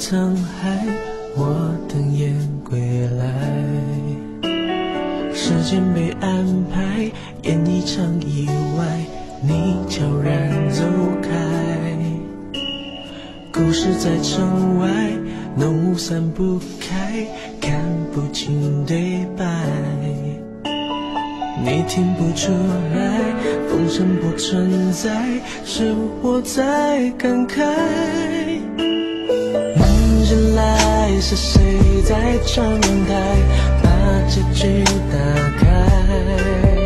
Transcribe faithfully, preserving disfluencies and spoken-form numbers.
沧海，我等雁归来。时间被安排，演一场意外，你悄然走开。故事在城外，浓雾散不开，看不清对白。你听不出来，风声不存在，是我在感慨。原来是谁在窗台把结局打开？